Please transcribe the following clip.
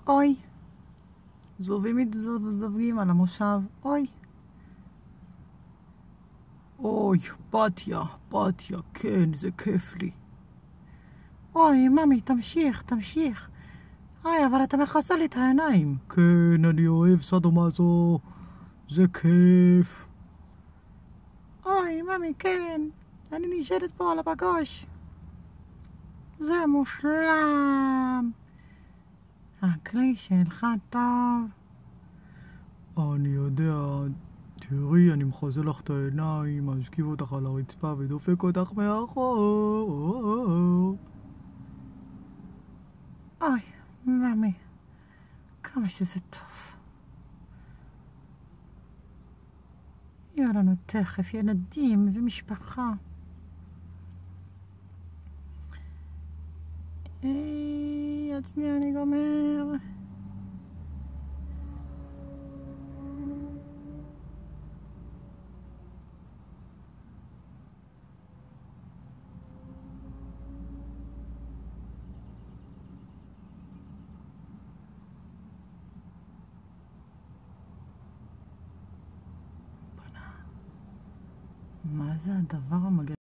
אוי, זבובים מזדווגים על המושב, אוי. אוי, בתיה, כן, זה כיף לי. אוי, ממי, תמשיך. אוי, אבל אתה מכסה לי את העיניים. כן, אני אוהב סדומזו, זה כיף. אוי, ממי, כן, אני נשארת פה על הפגוש. זה מושלם. הכלי שלך טוב. אני יודע, תראי, אני מחזה לך את העיניים, משכיב אותך על הרצפה ודופק אותך מאחור. אוי, ממי, כמה שזה טוב. יהיו לנו תכף ילדים ומשפחה. עד שנייה אני גומר. מה זה הדבר המגניב?